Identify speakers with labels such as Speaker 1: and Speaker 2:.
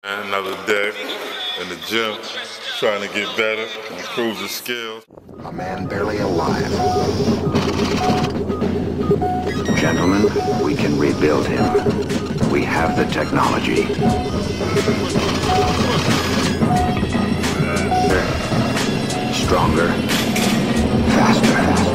Speaker 1: Another day in the gym, trying to get better, improve the skills.
Speaker 2: A man barely alive. Gentlemen, we can rebuild him. We have the technology. Stronger. Faster.